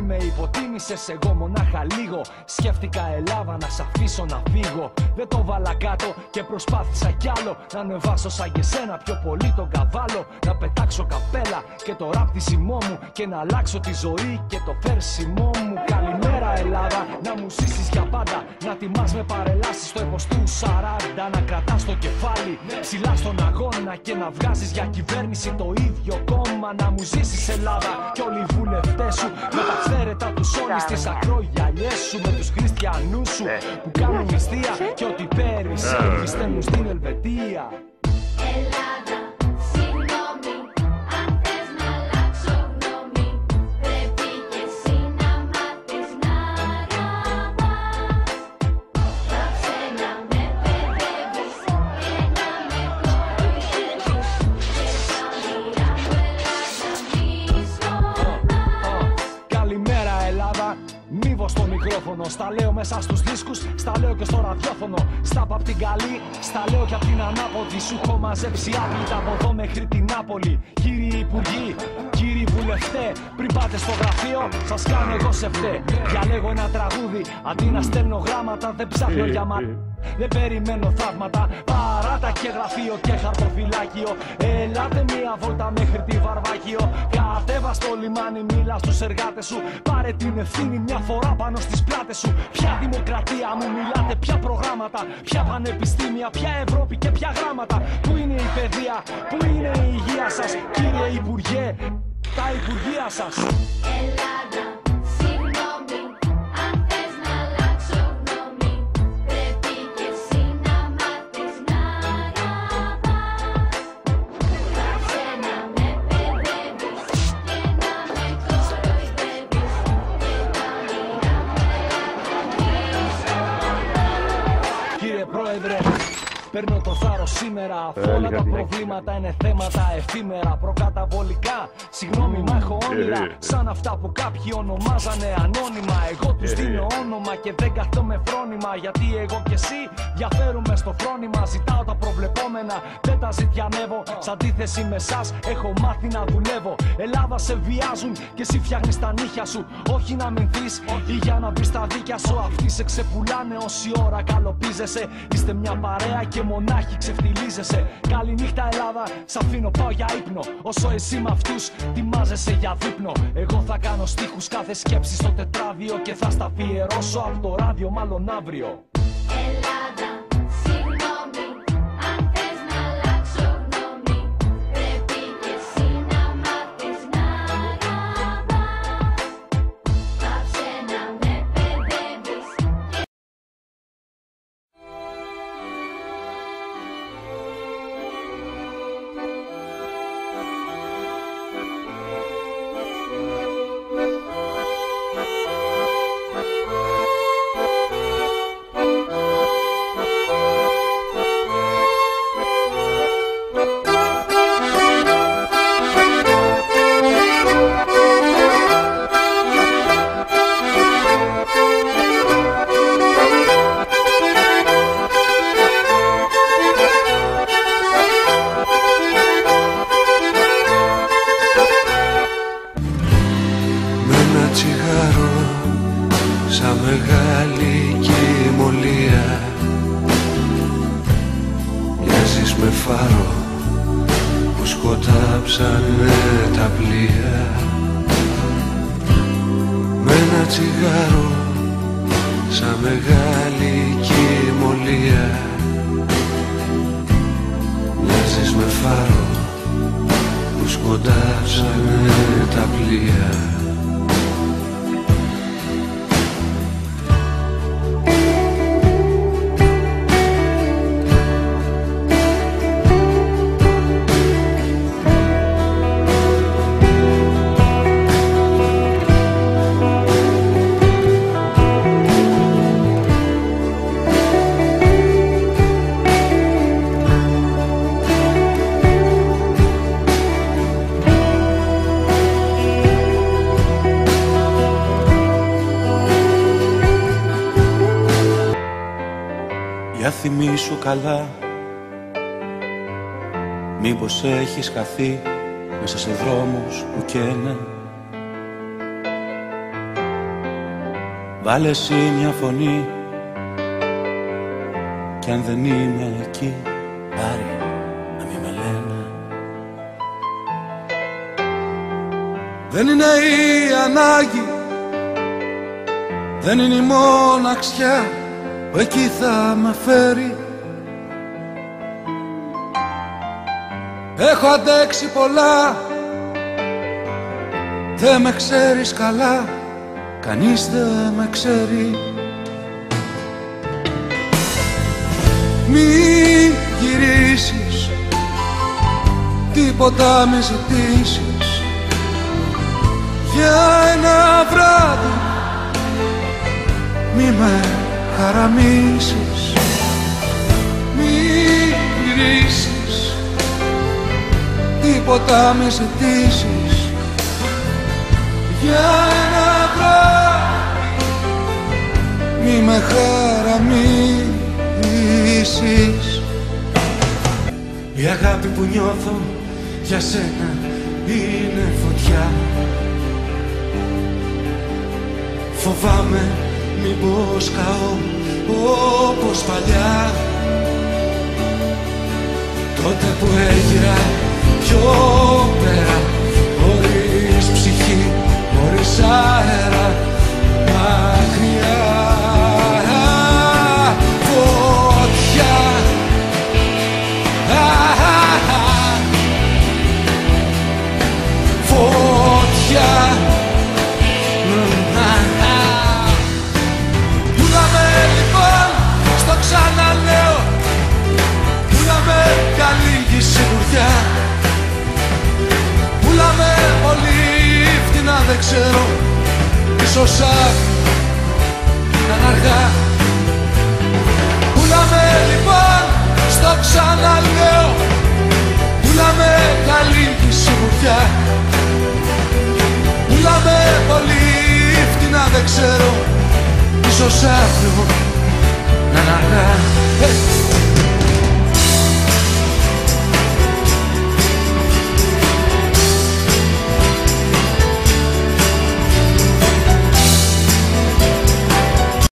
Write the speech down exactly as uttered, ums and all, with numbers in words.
με υποτίμησες, εγώ μονάχα λίγο. Σκέφτηκα Ελλάδα να σ' αφήσω να φύγω. Δεν το βάλα κάτω και προσπάθησα κι άλλο. Να ανεβάσω σαν και σένα πιο πολύ τον καβάλο. Να πετάξω καπέλα και το ράπτισιμό μου. Και να αλλάξω τη ζωή και το φέρσιμό μου. Καλημέρα Ελλάδα, να μου ζήσεις για πάντα. Να τιμάς με παρελάσεις στο έπος του σαράντα. Να κρατάς το κεφάλι ψηλά στον αγώνα. Και να βγάζεις για κυβέρνηση το ίδιο κόμμα. Να μου ζήσεις Ελλάδα κι όλοι οι βουλευτές σου. Με τα φθαίρετα τους όλοι στις ακρογιαλιές σου. Με τους χριστιανούς σου που κάνουν μυστία. Και ότι περισσεύει στέλνουν στην Ελβετία. Ελλάδα, συγγνώμη, αν θες να αλλάξω γνώμη, πρέπει και εσύ να μάθεις να αγαπάς. Πάψε να με παιδεύεις και να με κοροϊδεύεις. Και τα μοίρα μου Ελλάδα μη σκοτάς. Καλημέρα Ελλάδα, μύβω στο μικρόφωνο. Στα λέω μέσα στους δίσκους, στα λέω και στο ραδιόφωνο. Στα π' απ' την καλή, στα λέω και απ' την ανάποδη. Σου έχω μαζέψει άπλυτα από εδώ μέχρι την Νάπολη. Κύριοι Υπουργοί, κύριοι Βουλευτέ, πριν πάτε στο γραφείο, σας κάνω εγώ σε φταί. Διαλέγω ένα τραγούδι, αντί να στέλνω γράμματα. Δεν ψάχνω για μα... Δεν περιμένω θαύματα, παράτα και γραφείο και χαρτοφυλάκιο. Ελάτε μία βόλτα μέχρι τη Βαρβάκιο. Κατέβα στο λιμάνι, μίλα στους εργάτες σου. Πάρε την ευθύνη μια φορά πάνω στις πλάτες σου. Ποια δημοκρατία μου μιλάτε, ποια προγράμματα, ποια πανεπιστήμια, ποια Ευρώπη και ποια γράμματα. Πού είναι η παιδεία, πού είναι η υγεία σας, κύριε Υπουργέ, τα Υπουργεία σας. Ελλάδα, συγγνώμη, αν θες να αλλάξω γνώμη, πρέπει και εσύ να μάθεις να αγαπάς. Πάψε να με παιδεύεις και να με κοροϊδεύεις. Και τα μοίρα μου Ελλάδα μη σκοτάς. Κύριε Πρόεδρε, παίρνω το θάρρος σήμερα, αφού όλα τα προβλήματα είναι θέματα εφήμερα, προκαταβολικά. Συγγνώμη, μα έχω όνειρα σαν αυτά που κάποιοι ονομάζανε ανώνυμα. Εγώ τους δίνω όνομα και δεν καθόμαι φρόνημα. Γιατί εγώ και εσύ διαφέρουμε στο φρόνημα. Ζητάω τα προβλεπόμενα, δεν τα ζητιανεύω. Σ' αντίθεση με εσάς έχω μάθει να δουλεύω. Ελλάδα, σε βιάζουν και εσύ φτιάχνεις τα νύχια σου. Όχι να μηνθείς ή για να μπεις στα δίκια σου. Αυτοί σε ξεπουλάνε όση ώρα καλοπίζεσαι. Είστε μια παρέα και μονάχη ξεφτιλίζεσαι. Καληνύχτα Ελλάδα, σ' αφήνω πάω για ύπνο. Όσο εσύ με αυτούς τιμάζεσαι για δείπνο. Εγώ θα κάνω στίχους κάθε σκέψη στο τετράδιο. Και θα στα αφιερώσω από το ράδιο μάλλον αύριο. Ελλάδα, συγγνώμη, αν θες να αλλάξω γνώμη, πρέπει και εσύ να μάθεις να αγαπάς. Πάψε να με παιδεύεις. Σαν μεγάλη κοιμωλία μοιάζεις με φάρο που σκοτάψανε τα πλοία. Με ένα τσιγάρο σαν μεγάλη κοιμωλία μοιάζεις με φάρο που σκοτάψανε τα πλοία. Για θυμήσου καλά, μήπως έχεις χαθεί μέσα σε δρόμους που καίνε. Βάλε εσύ μια φωνή κι αν δεν είμαι εκεί, πάρε να μη με λένε. Δεν είναι η ανάγκη, δεν είναι η μοναξιά που εκεί θα με φέρει. Έχω αντέξει πολλά, δεν με ξέρεις καλά, κανείς δεν με ξέρει. Μη γυρίσεις, τίποτα μη ζητήσεις, για ένα βράδυ μη με χαραμίσεις. Μη γυρίσεις, τίποτα μη ζητήσεις, για ένα βράδυ μη με χαραμίσεις. Η αγάπη που νιώθω για σένα είναι φωτιά. Φοβάμαι μήπως καώ όπως παλιά, τότε που έγιρα πιο πέρα, χωρίς ψυχή, χωρίς αέρα, μακριά. Φωτιά, φωτιά. Πουλάμε λοιπόν, στο ξαναλέω, πουλάμε καλή σιγουριά. Πουλάμε πολύ φτηνά, δεν ξέρω, ίσως ήταν αργά. Πουλάμε λοιπόν, στο ξαναλέω, πουλάμε καλή σιγουριά. Πουλάμε πολύ φτηνά, δεν ξέρω, ίσως αύριο